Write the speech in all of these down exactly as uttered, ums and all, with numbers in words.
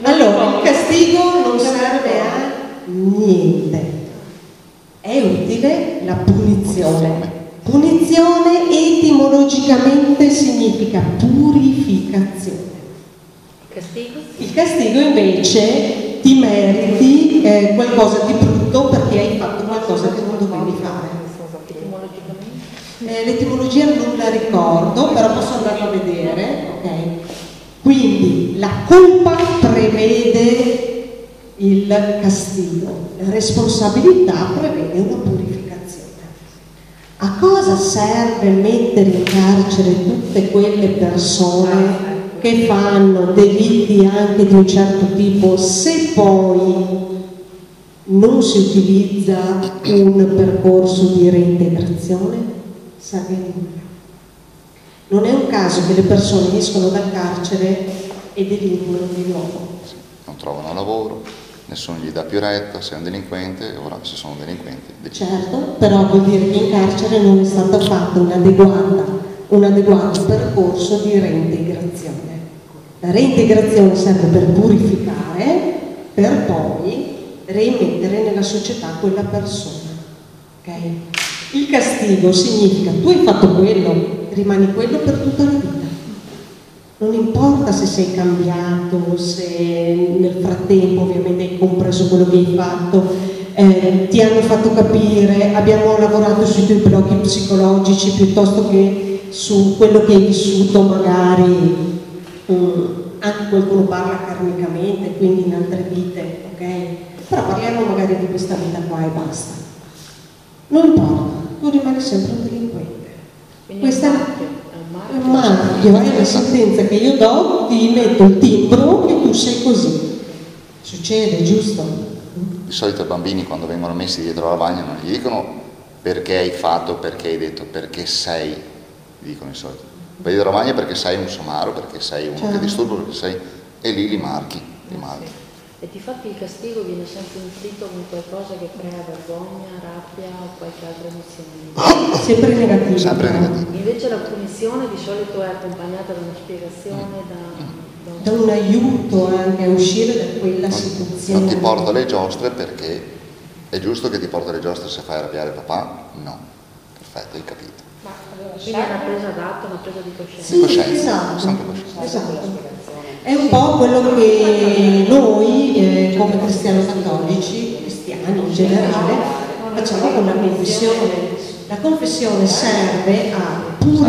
Allora, il castigo non serve a niente, è utile la punizione. Punizione etimologicamente significa purificazione. Il castigo? Il castigo invece ti meriti eh, qualcosa di brutto perché hai fatto qualcosa che non dovevi fare. Eh, l'etimologia non la ricordo, però posso andarla a vedere, ok? Quindi la colpa prevede il castigo, la responsabilità prevede una purificazione. A cosa serve mettere in carcere tutte quelle persone che fanno delitti anche di un certo tipo se poi non si utilizza un percorso di reintegrazione? Serve a nulla. Non è un caso che le persone escono dal carcere e delinquono di nuovo. Non trovano lavoro, nessuno gli dà più retta, sei un delinquente, e ora se sono delinquenti. Certo, però vuol dire che in carcere non è stato fatto un adeguato, un adeguato percorso di reintegrazione. La reintegrazione serve per purificare, per poi rimettere nella società quella persona. Okay? Il castigo significa tu hai fatto quello, rimani quello per tutta la vita. Non importa se sei cambiato, se nel frattempo ovviamente hai compreso quello che hai fatto, eh, ti hanno fatto capire, abbiamo lavorato sui tuoi blocchi psicologici piuttosto che su quello che hai vissuto magari, um, anche qualcuno parla karmicamente, quindi in altre vite, ok? Però parliamo magari di questa vita qua e basta. Non importa, tu rimani sempre un delinquente. Quindi Questa è un marchio, è la sentenza che io do, ti metto il timbro che tu sei così. Succede, giusto? Di solito i bambini quando vengono messi dietro la lavagna non gli dicono perché hai fatto, perché hai detto, perché sei, dicono di solito. Vai dietro la lavagna perché sei un somaro, perché sei uno certo. che disturba, perché sei... e lì li marchi, li marchi. Sì. E di fatto il castigo viene sempre inflitto con qualcosa che crea vergogna, rabbia o qualche altra emozione. Sempre negativo. Sempre negativo. Invece la punizione di solito è accompagnata da una spiegazione, da, da, un... da un aiuto anche a uscire da quella situazione. Non ti porta le giostre perché è giusto che ti porta le giostre se fai arrabbiare papà? No. Perfetto, hai capito. Ma allora, Quindi è una presa d'atto, una presa di coscienza. Sì, coscienza, esatto. sempre coscienza. Esatto. È un po' quello che noi, eh, come cristiani cattolici, cristiani in generale, facciamo con la confessione. La confessione serve a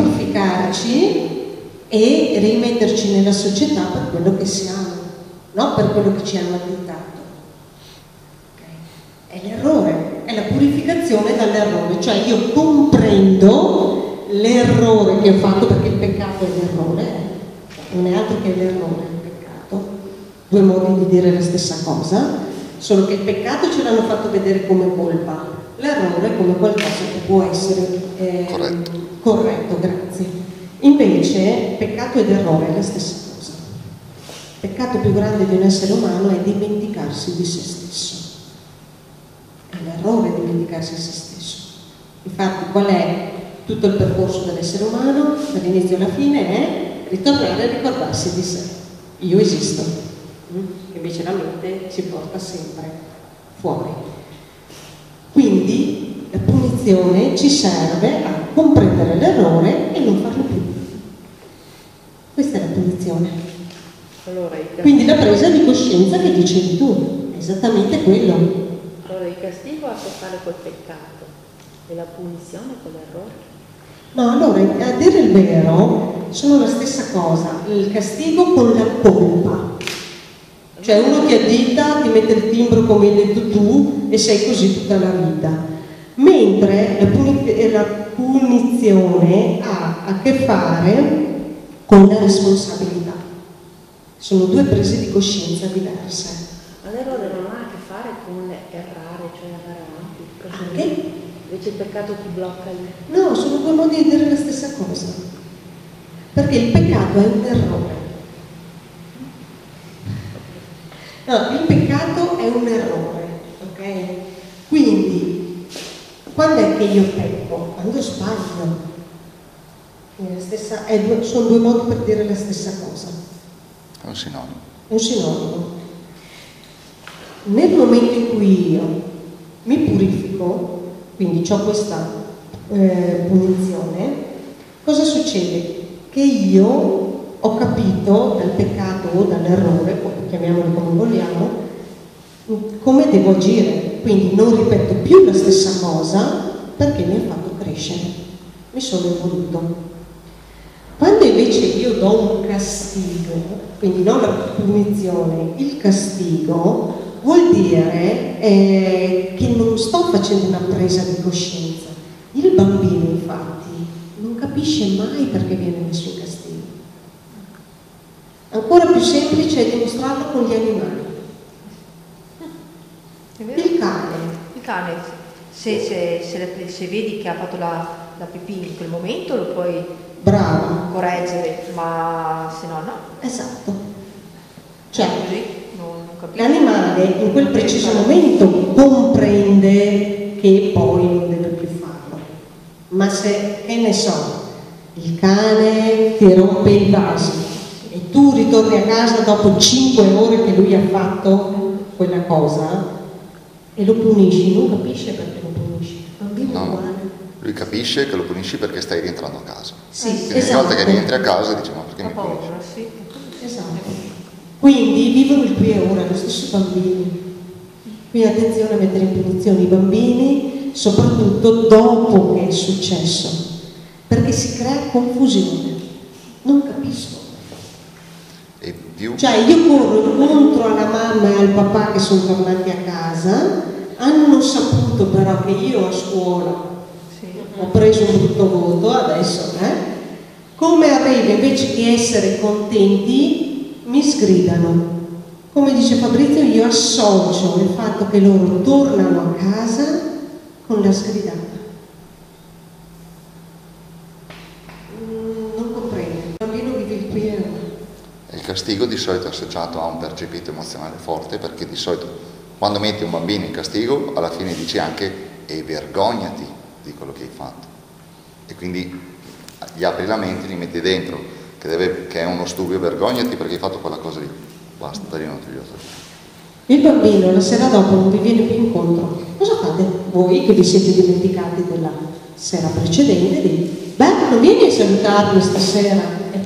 purificarci e rimetterci nella società per quello che siamo, non per quello che ci hanno additato. Okay. È l'errore, è la purificazione dall'errore, cioè io comprendo l'errore che ho fatto, perché il peccato è l'errore, non è altro che l'errore, il peccato, due modi di dire la stessa cosa, solo che il peccato ce l'hanno fatto vedere come colpa, l'errore come qualcosa che può essere eh, corretto. corretto, grazie. Invece peccato ed errore è la stessa cosa. Il peccato più grande di un essere umano è dimenticarsi di se stesso, è l'errore dimenticarsi di se stesso. Infatti qual è tutto il percorso dell'essere umano, dall'inizio alla fine, è ritornare a ricordarsi di sé. Io esisto, invece la mente ci porta sempre fuori. Quindi la punizione ci serve a comprendere l'errore e non farlo più. Questa è la punizione. Allora, il Quindi la presa di coscienza che dicevi tu, è esattamente quello. Allora il castigo ha a che fare col peccato e la punizione con l'errore. No, allora, a dire il vero, sono la stessa cosa, il castigo con la colpa. Cioè uno ti addita, ti mette il timbro come hai detto tu e sei così tutta la vita. Mentre la, puni- la punizione ha a che fare con la responsabilità. Sono due prese di coscienza diverse. Ma l'errore non ha a che fare con errare, cioè andare avanti. Anche? Invece il peccato ti blocca lì. No, sono due modi di dire la stessa cosa. Perché il peccato è un errore. No, il peccato è un errore, ok? Quindi, quando è che io pecco? Quando sbaglio. È la stessa, è due, sono due modi per dire la stessa cosa. È un sinonimo. È un sinonimo. nel momento in cui io mi purifico, quindi ho questa eh, punizione, cosa succede? Che io ho capito dal peccato o dall'errore, poi chiamiamolo come vogliamo, come devo agire, quindi non ripeto più la stessa cosa perché mi ha fatto crescere, mi sono evoluto. Quando invece io do un castigo, quindi non la punizione, il castigo vuol dire eh, che non sto facendo una presa di coscienza. Il bambino infatti non capisce mai perché viene messo in castigo. Ancora più semplice è dimostrarlo con gli animali. Il cane. Il cane, se, se, se, se vedi che ha fatto la, la pipì in quel momento lo puoi Brava. correggere, ma se no no. Esatto. Cioè, così non, non capisco. L'animale in quel preciso momento comprende che poi non deve più farlo. Ma se, che ne so, il cane ti rompe i vasi e tu ritorni a casa dopo cinque ore che lui ha fatto quella cosa e lo punisci, non capisce perché lo punisci. Il bambino è No, uguale. lui capisce che lo punisci perché stai rientrando a casa. Sì, Quindi esatto. una volta che rientri a casa dici ma perché Ho mi punisci? paura, sì. Esatto. Quindi vivono il qui e ora, lo stesso bambini. Quindi attenzione a mettere in punizione i bambini, soprattutto dopo che è successo, perché si crea confusione. Non capisco. E più Cioè io corro incontro alla mamma e al papà che sono tornati a casa, hanno saputo però che io a scuola Sì. ho preso un brutto voto, adesso, eh? Come arriva invece di essere contenti, mi sgridano. Come dice Fabrizio, io associo il fatto che loro tornano a casa con la sgridata. Mm, non comprendo, il bambino vive il qui e ora. il castigo di solito è associato a un percepito emozionale forte, perché di solito quando metti un bambino in castigo alla fine dici anche e vergognati di quello che hai fatto, e quindi gli apri la mente, li metti dentro che, deve, che è uno stupido, vergognati perché hai fatto quella cosa lì, basta, da lì non ti aiuto. Il bambino la sera dopo non vi viene più incontro. Cosa fate voi che vi siete dimenticati della sera precedente? Dite, beh, non vieni a salutarmi stasera? E